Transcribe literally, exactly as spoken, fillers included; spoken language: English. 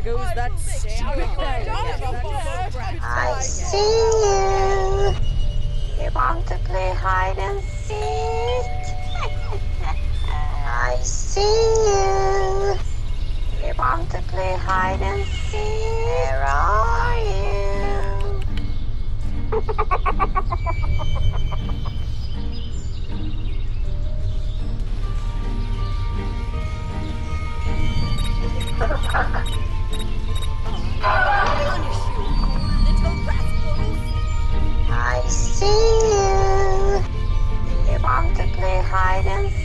goes that stupid thing. I see you. You want to play hide and seek? I see you. You want to play hide and seek? Where are you? I see you. You want to play hide and seek?